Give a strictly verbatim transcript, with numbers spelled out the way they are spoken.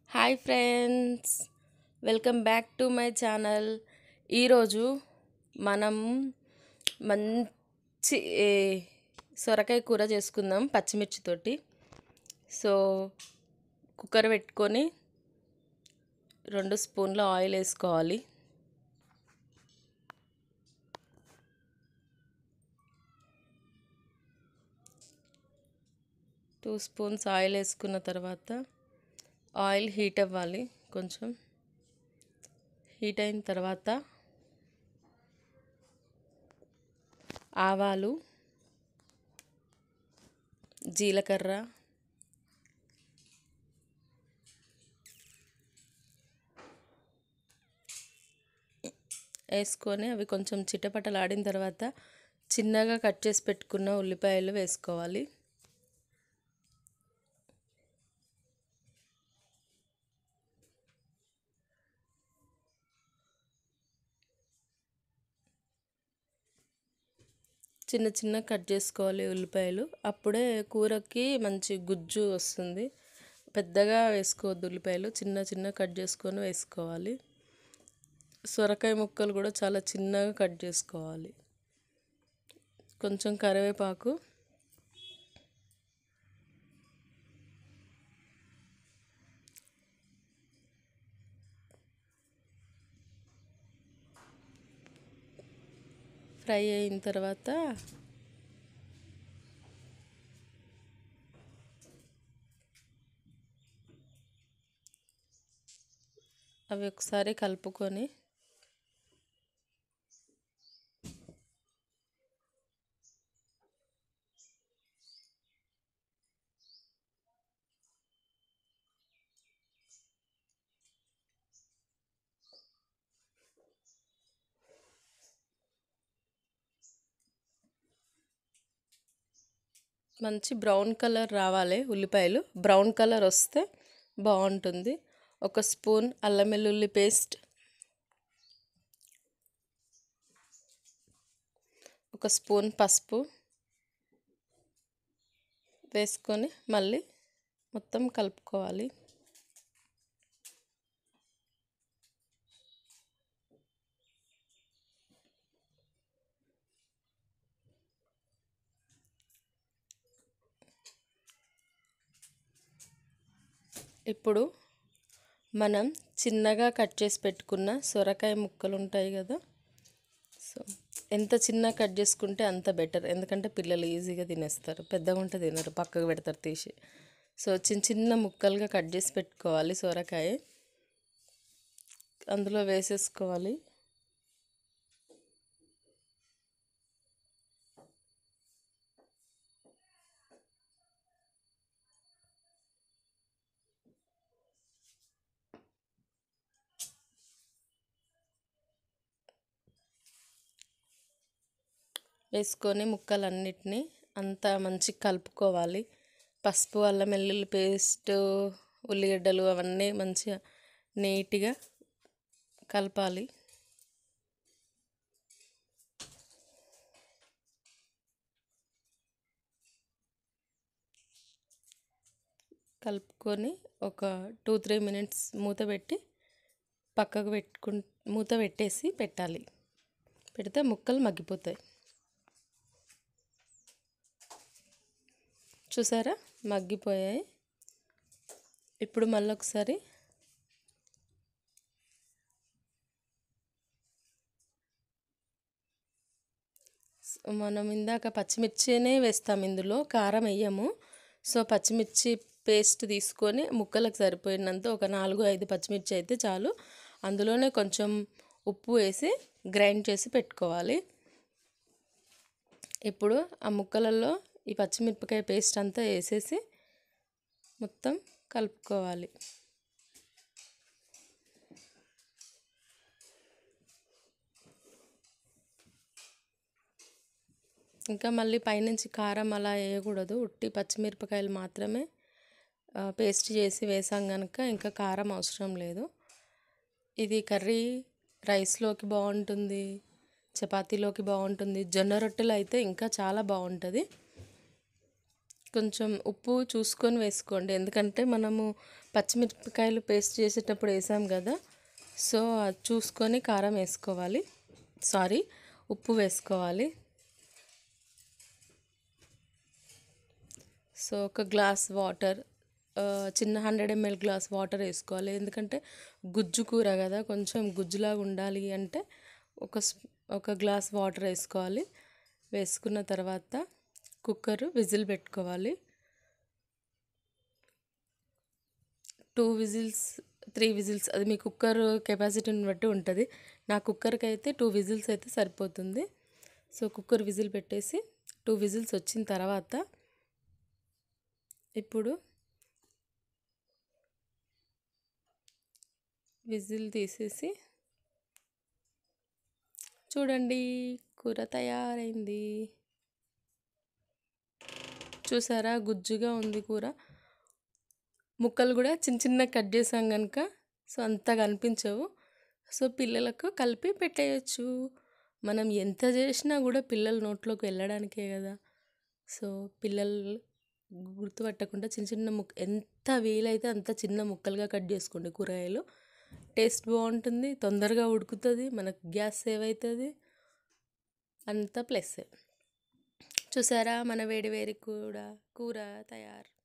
Hi friends, welcome back to my channel. ఈరోజు మనం మంచి ఏ, సొరకాయ కూర చేసుకుందాం పచ్చిమిర్చితోటి. సో కుక్కర్ పెట్టుకొని రెండు స్పూన్ల ఆయిల్ వేసుకోవాలి. టూ స్పూన్స్ ఆయిల్ వేసుకున్న తర్వాత ఆయిల్ హీట్ అవ్వాలి. కొంచెం హీట్ అయిన తర్వాత ఆవాలు, జీలకర్ర, వేసుకొని అవి కొంచెం చిటపటలాడిన తర్వాత చిన్నగా కట్ చేసి పెట్టుకున్న ఉల్లిపాయలు వేసుకోవాలి. చిన్న చిన్న కట్ చేసుకోవాలి ఉల్లిపాయలు. అప్పుడే కూరకి మంచి గుజ్జు వస్తుంది. పెద్దగా వేసుకోవద్దు, ఉల్లిపాయలు చిన్న చిన్న కట్ చేసుకొని వేసుకోవాలి. సొరకాయ ముక్కలు కూడా చాలా చిన్నగా కట్ చేసుకోవాలి. కొంచెం కరివేపాకు, ఫ్రై అయిన తర్వాత అవి ఒకసారి కలుపుకొని మంచి బ్రౌన్ కలర్ రావాలి. ఉల్లిపాయలు బ్రౌన్ కలర్ వస్తే బాగుంటుంది. ఒక స్పూన్ అల్లం వెల్లుల్లి పేస్ట్, ఒక స్పూన్ పసుపు వేసుకొని మళ్ళీ మొత్తం కలుపుకోవాలి. ఇప్పుడు మనం చిన్నగా కట్ చేసి పెట్టుకున్న సొరకాయ ముక్కలు ఉంటాయి కదా, సో ఎంత చిన్న కట్ చేసుకుంటే అంత బెటర్. ఎందుకంటే పిల్లలు ఈజీగా తినేస్తారు, పెద్దగా ఉంటే తినరు, పక్కకు పెడతారు తీసి. సో చిన్న చిన్న ముక్కలుగా కట్ చేసి పెట్టుకోవాలి సొరకాయ, అందులో వేసేసుకోవాలి. వేసుకొని ముక్కలన్నిటినీ అంతా మంచి కలుపుకోవాలి. పసుపు, అల్లం వెల్లుల్లి పేస్ట్, ఉల్లిగడ్డలు అవన్నీ మంచిగా నీట్గా కలపాలి. కలుపుకొని ఒక టూ త్రీ మినిట్స్ మూత పెట్టి పక్కకు పెట్టుకు మూత పెట్టేసి పెట్టాలి. పెడితే ముక్కలు మగ్గిపోతాయి. చూసారా, మగ్గిపోయాయి. ఇప్పుడు మళ్ళీ ఒకసారి మనం ఇందాక పచ్చిమిర్చినే వేస్తాం, ఇందులో కారం వేయము. సో పచ్చిమిర్చి పేస్ట్ తీసుకొని ముక్కలకు సరిపోయినంత ఒక నాలుగు ఐదు పచ్చిమిర్చి అయితే చాలు. అందులోనే కొంచెం ఉప్పు వేసి గ్రైండ్ చేసి పెట్టుకోవాలి. ఇప్పుడు ఆ ముక్కలలో ఈ పచ్చిమిరపకాయ పేస్ట్ అంతా వేసేసి మొత్తం కలుపుకోవాలి. ఇంకా మళ్ళీ పైనుంచి కారం అలా వేయకూడదు, ఉట్టి పచ్చిమిరపకాయలు మాత్రమే పేస్ట్ చేసి వేసాం కనుక ఇంకా కారం అవసరం లేదు. ఇది కర్రీ రైస్లోకి బాగుంటుంది, చపాతీలోకి బాగుంటుంది, జొన్న రొట్టెలు అయితే ఇంకా చాలా బాగుంటుంది. కొంచెం ఉప్పు చూసుకొని వేసుకోండి, ఎందుకంటే మనము పచ్చిమిరపకాయలు పేస్ట్ చేసేటప్పుడు వేసాం కదా, సో అది చూసుకొని కారం వేసుకోవాలి, సారీ ఉప్పు వేసుకోవాలి. సో ఒక గ్లాస్ వాటర్, చిన్న హండ్రెడ్ ఎంఎల్ గ్లాస్ వాటర్ వేసుకోవాలి, ఎందుకంటే గుజ్జు కూర కదా, కొంచెం గుజ్జులాగా ఉండాలి అంటే ఒక ఒక గ్లాస్ వాటర్ వేసుకోవాలి. వేసుకున్న తర్వాత కుక్కర్ విజిల్ పెట్టుకోవాలి. టూ విజిల్స్ త్రీ విజిల్స్ అది మీ కుక్కర్ కెపాసిటీని బట్టి ఉంటుంది. నా కుక్కర్కి అయితే టూ విజిల్స్ అయితే సరిపోతుంది. సో కుక్కర్ విజిల్ పెట్టేసి టూ విజిల్స్ వచ్చిన తర్వాత ఇప్పుడు విజిల్ తీసేసి చూడండి, కూర తయారైంది. చూసారా, గుజ్జుగా ఉంది కూర. ముక్కలు కూడా చిన్న చిన్న కట్ చేసాం కనుక సో అంతగా అనిపించవు. సో పిల్లలకు కలిపి పెట్టేయచ్చు. మనం ఎంత చేసినా కూడా పిల్లల నోట్లోకి వెళ్ళడానికే కదా. సో పిల్లలు గుర్తుపట్టకుండా చిన్న చిన్న ముక్క ఎంత వీలైతే అంత చిన్న ముక్కలుగా కట్ చేసుకోండి. కూరగాయలు టేస్ట్ బాగుంటుంది, తొందరగా ఉడుకుతుంది, మనకు గ్యాస్ సేవ్ అవుతుంది, అంత ప్లస్. చూసారా, మన వేడి వేడి కూర కూర తయారు.